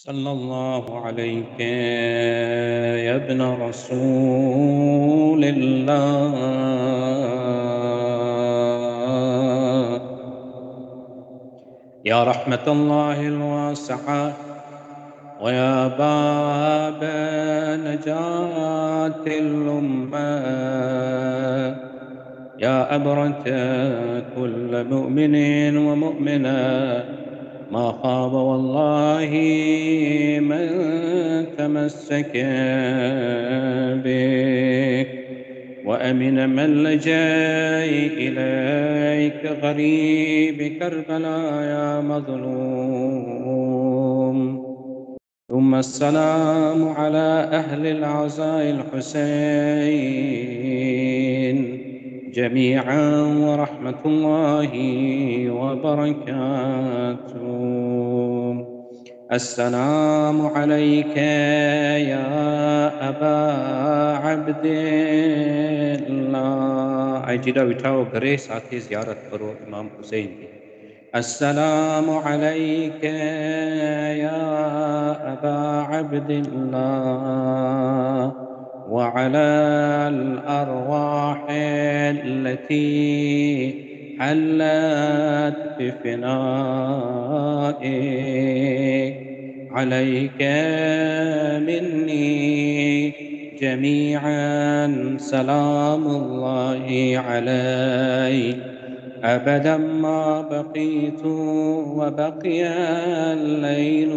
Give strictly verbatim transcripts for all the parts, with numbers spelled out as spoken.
सल्लल्लाहु अलैहि या इब्न रसूलिल्लाह या रहमतुल्लाहिल वासिआ व या बाब नजातिल उम्मह या अबरत कुल्ल मुमिनिन व मुमिना ما خاب والله من تمسك بك وأمن من لجأ إليك غريب كربلاء يا مظلوم. ثم السلام على أهل العزاء الحسين جميعا ورحمة الله وبركاته. السلام عليك يا أبا عبد الله. अजीरा बिठाओ घरे साथे ज़ियारत करो इमाम हुसैन की. السلام عليك يا أبا عبد الله وعلى الأرواح التي حلت بفنائك عليك مني جميعا سلام الله عليك أبدا ما بقيت وبقي الليل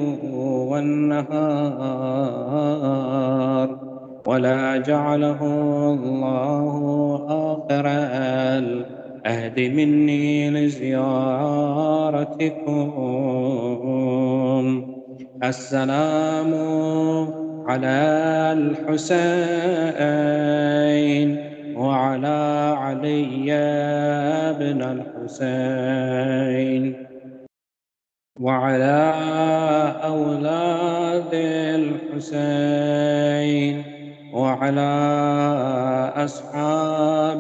والنهار ولا جعله الله آخر العهد مني لزيارتكم. السلام على الحسين وعلى علي بن الحسين وعلى أولاد الحسين وعلى أصحاب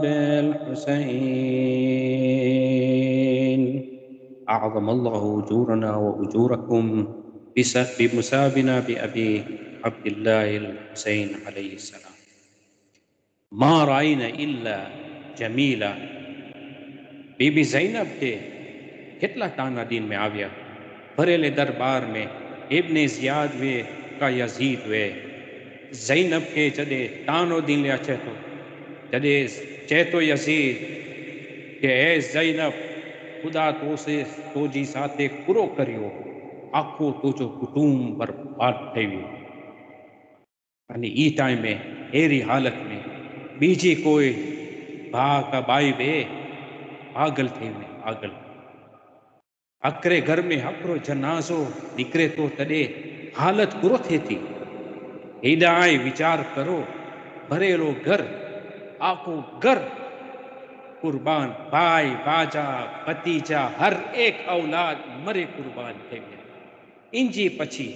الحسين. أعظم الله أجورنا وأجوركم بمسابنا بأبي عبد الله الحسين عليه السلام. ما رأينا إلا جميلا. बीबी ज़ैनब के कितला ताना दीन में आविया भरेले दरबार में इब्ने ज़ियाद वे का यजीद वे ज़ैनब के जदे तानो दीन ले अचे तो जदे चेतो यजीद के ए ज़ैनब खुदा तो से तो जी साथे पूरो करियो आखो तो जो कुटुंब बर्बाद थई वियो. अने ई टाइम में एरी हालत में बीजी कोई भा का बाई वे पागल थी में पागल अकरे घर में हकरो जनाजो निकरे तो तडे हालत बुरो थे थी. हेदाए विचार करो भरेलो घर आखो घर कुर्बान भाई बाजा भतीजा हर एक औलाद मरे कुर्बान थे. इंजी पछी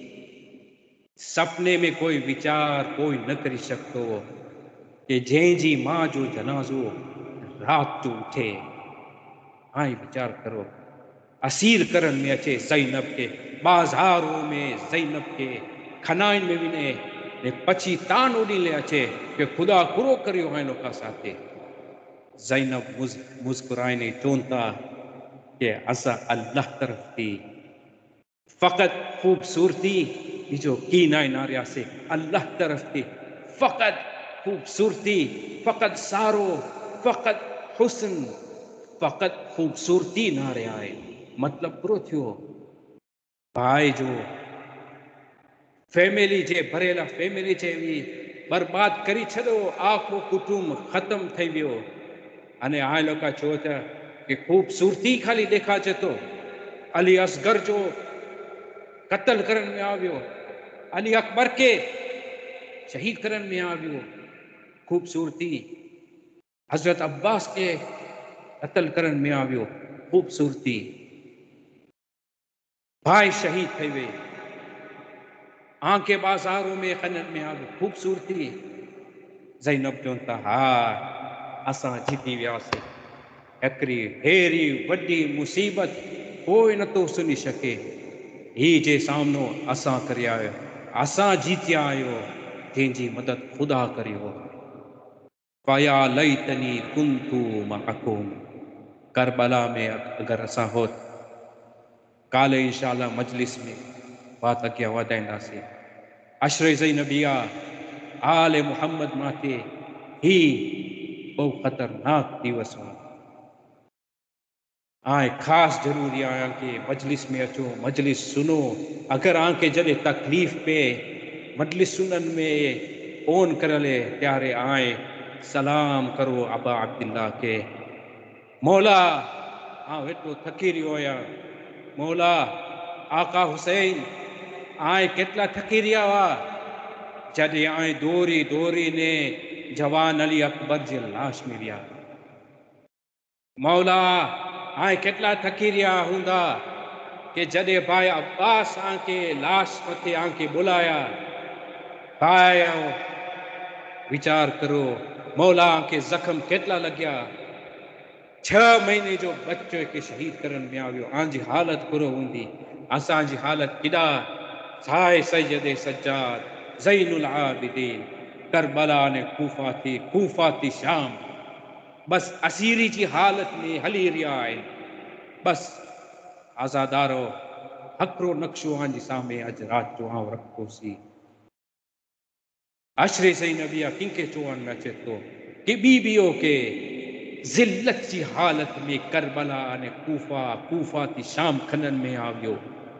सपने में कोई विचार कोई न करी सकतो कि जंहिंजी मां जो जनाजो रात जो उठे. आई विचार करो असीर करन में अचे ज़ैनब के बाज़ारों में ज़ैनब के खनाइन में विने ने पछी तान उड़ी ले अचे कि खुदा कुरो करियो है लोका साथे. ज़ैनब मुज मुस्कुराइने चोंता कि असा अल्लाह तरफ थी फ़कत खूबसूरती जो की नाय नारिया से अल्लाह तरफ थी फ़कत खूबसूरती फ़कत सारो फ़कत हुस्न फ़कत खूबसूरती नारे आए. मतलब पूरो थियो भाई जो फैमिली जे भरेला फैमिली जे भी बर्बाद करी छो आखो कुटुंब खत्म थी वियो. अने आ लोका छो त कि खूबसूरती खाली देखाचे तो अली असगर जो कत्ल करन में आवियो अली अकबर के शहीद करन में आवियो खूबसूरती हजरत अब्बास के कत्ल करन में आवियो खूबसूरती भाई शहीद थे वे आंखे बाजारों में खनन में आवियो खूबसूरती. ज़ैनब चवंता हा असां जीती वियासीं. हिकिड़ी हेरी वॾी मुसीबत कोई नथो सुनी सके. ही जे सामनो असां करिया आहियो, असां जीतिया आहियो, जंहिंजी मदद ख़ुदा करियो। फया लैतनी कुन्तु मअकुम, करबला में अगर असां होत, काले इंशाअल्लाह मजलिस में बात अॻियां वधाईंदासीं। अशरे ज़ैनबिया आले मुहम्मद माते ही बहु ख़तरनाक दिवस हो। आए ख़ास ज़रूरी आया कि मजलिस में अचो, मजलिस सुनो। अगर आके जॾहिं तकलीफ़ पे मजलिस सुनन में फोन करले त्यारे आए सलाम करो अबा अब्दुल्ला के। मौला आ वेठो थकी रहियो आहियां, मौला आका हुसैन आए केतला थकी रहिया हुआ जॾहिं आए दौरी दौरी ने जवान अली अकबर जी लाश में विया। मौला आए केतला थकी रहिया हूंदा कि जॾहिं भाई अब्बास आके लाश मथे आके बुलाया। भाई विचार करो मौला के जख्म केतला लग्या। छह महीने जो बच्चो के शहीद करन में आवियो। आंजी हालत करो हूंदी, असांजी हालत किडा। साए Syed Sajjad Zainul Abidin Karbala ने कूफा थी, कूफा थी शाम। बस असीरी जी हालत में हली रहिया आहिनि। बस आज़ादारो हकरो नक्शो आंजी सामे अज रात जो आउं रखोसी। अशरे ज़ैनबिया किंके चवण में अचे थो कि बीबियो के ज़िल्लत जी हालत में करबला ने कूफा, कूफा थी शाम खनन में आवियो।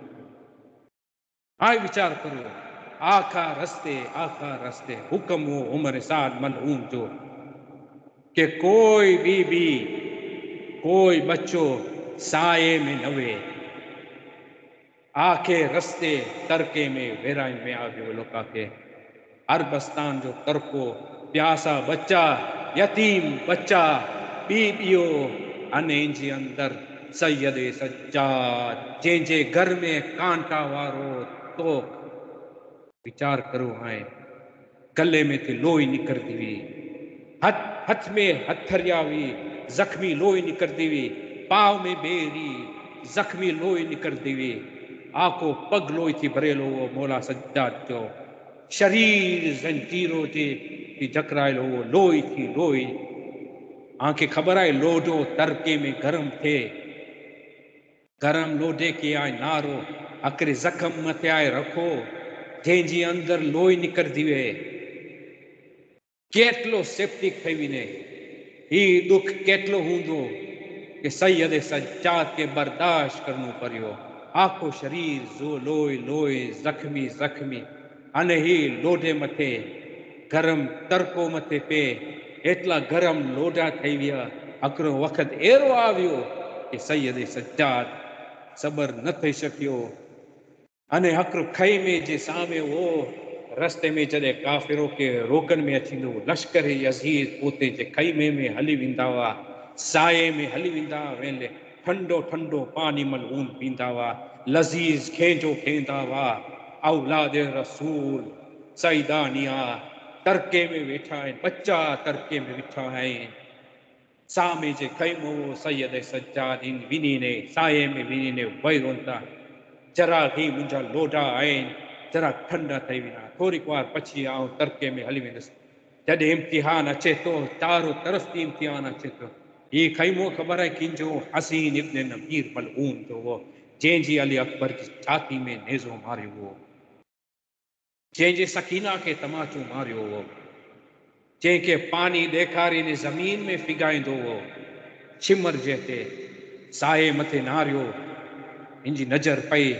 हाय विचार करो, आखा रस्ते आखा रस्ते हुक्म हो उमर साद मलऊन जो कि कोई बीबी कोई बच्चो साए में न वे। आखे रस्ते तरके में वेराई में आवियो लोका के। अरबस्तान जो तरको प्यासा बच्चा, यतीम बच्चा, बीबियो अने जी अंदर सैयद सज्जाद जंहिंजे घर में कांटा वारो तो विचार करो हाय गले में थी लोई निकरती हुई, हथ हथ में हथरिया हुई, जख्मी लोई निकरती हुई, पाव में बेरी जख्मी लोई निकरती हुई, आको पग लोई थी भरेलो हो मौला सज्जाद जो शरीर जंजीरों जे जकरायल हो लोई थी लोई। आंखे ख़बर है लोडो तरके में गरम थे, गरम लोडे के आए नारो अकरे जख्म मथे आए रखो जंहिंजी अंदर लोई निकरती वे। केतलो सेप्टिक थई वञे, ही दुख केतलो हूंदो कि सैयद सज्जाद के बर्दाश्त करनो परियो। आखो शरीर जो लोई लोई जख्मी जख्मी अने ही लोडे मथे गरम तरको मथे पे एटला गरम लोडा थई विया। हिकिड़ो वक़्तु अहिड़ो आवियो कि सैयद सज्जाद सबर न थी सकियो अने हिकिड़ो खैमे जे सामे वो रस्ते में जॾहिं काफ़िरो के रोकन में अचींदो लश्कर यज़ीद पोते जे खैमे में हली वेंदा हुआ, साए में हली वेंदा वेंदे ठंडो ठंडो पानी मलऊन पींदा हुआ, लज़ीज़ खेंजो खेंदा हुआ। औलाद रसूल सईदानिया तरके में वेठा आहिनि, बच्चा तरके में वेठा आहिनि। सामे जे खैमो सैयद सज्जाद इन विनी ने साए में विनी ने वही रोन था जरा ही मुंहिंजा लोडा आहिनि जरा ठंडा थई वेंदा, थोरी वार पछी आउं तरके में हली वेंदुसि। जॾहिं इम्तिहान अचे थो चारो तरफ़ थी इम्तिहान अचे थो। ही खैमो ख़बर है किंजो हसीन इब्न नबीर मलऊन जो हो जंहिंजी अली अकबर जी छाती में नेज़ो मारियो हो, जंहिंजे सकीना के तमाचो मारियो हो, जंहिंखे पानी ॾेखारीने ज़मीन में फिगाईंदो हो, छिमर जे ते साए मथे नारियो। इंजी नज़र पई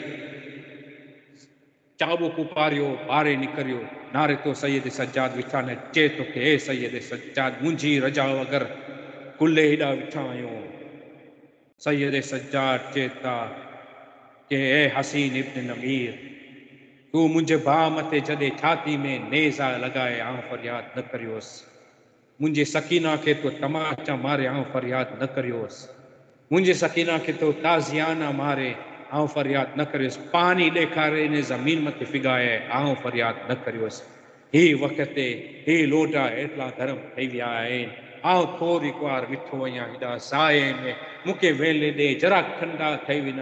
चाबुक उपारियो ॿारे निकिरियो नारे तो सैयद सज्जाद विठा न चए तो कि हे सैयद सज्जाद मुंहिंजी रजा वग़ैर कुल्ले हेॾा विठा आहियूं। सैयद सज्जाद चए था कि हे हसीन इब्न नमीर तू मुंहिंजे भाउ मथे जॾहिं छाती में नेज़ा लॻाए आउं फरियाद न करियोसि, मुंहिंजे सकीना खे तो तमाचा मारे आउं फरियाद न करियोसि, मुंहिंजे सकीना खे तो ताज़ियाना मारे आउं फरियाद न करियोसि, पानी ॾेखारे इन ज़मीन मथे फिगाए आउं फरियाद न करियोसि। ही वक़्तु ही लोटा एतिरा गरम ठही विया आहिनि, आउं थोरी वार विठो आहियां हेॾा साए में, मूंखे वेले ॾे जरा ठंडा ठही वञनि,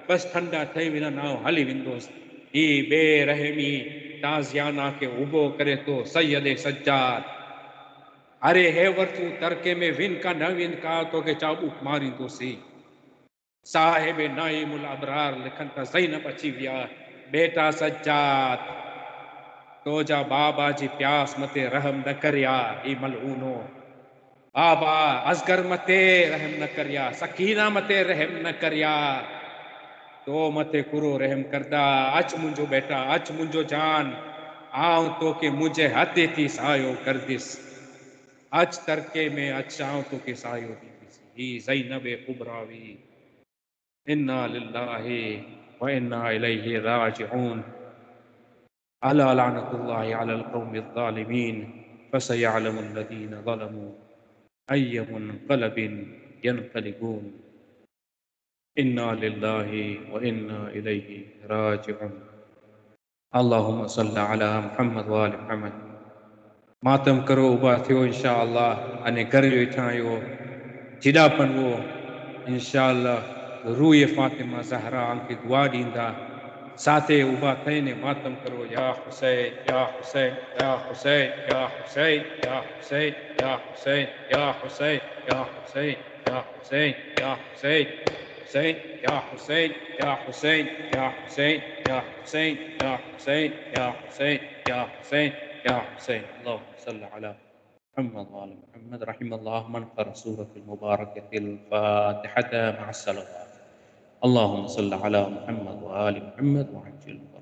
बस ठंडा थई वञनि आउं हली वेंदुसि। ही बेरहमी ताज़ियाना खे उबो करे तो सैयद सज्जाद। अरे हेवर तूं तरके में विन का न विन का तोखे चाबुक मारींदुसि। साहिब नाइमुल अबरार लिखनि था ज़ैनब अची विया। बेटा सज्जाद तोजा बाबा जी प्यास मते रहम न करिया। ही मलऊनो बाबा असगर मते रहम न करिया। सकीना मते रहम न करिया। तो मते कुरो रहम करदा। अच मुंजो बेटा अच मुंजो जान आऊं तोखे मुंहिंजे हथ थी सायो करदिस। अच तरके में अच आऊं तोखे सायो दींदिस। ही ज़ैनब कुबरावी। इन्ना लिल्लाहि व इन्ना इलैहि राजिऊन। अला लानतुल्लाहि अलल कौमिज़ ज़ालिमीन फसयअलमुल लज़ीना ज़लमू अय्य मुनक़लबिन यनक़लिबून। इन्ना लिल्लाहि व इन्ना इलैहि राजिऊन। अल्लाहुम्मा सल्लि अला मुहम्मद व आलि मुहम्मद। मातम करो उबा थियो इंशा अल्लाह। अने घर वेठा आहियो जिडापन वो इंशा अल्लाह रूए फातिमा ज़हरा खे दुआ ॾींदा। साथे उबा थईने मातम करो या हुसैन या हुसैन या हुसैन या हुसैन या हुसैन या हुसैन या हुसैन या हुसैन या हुसैन या हुसैन हुसैन या हुसैन या हुसैन या हुसैन या हुसैन या हुसैन या हुसैन या हुसैन या हुसैन। अल्लाहुम्मा सल्लि अला मुहम्मद व आलि मुहम्मद। रहिमल्लाहु मन क़रा सूरतुल मुबारकतिल फ़ातिहता मअस सलवात। अल्लाहुम्मा सल्लि अला मुहम्मद व आलि मुहम्मद व अज्जिल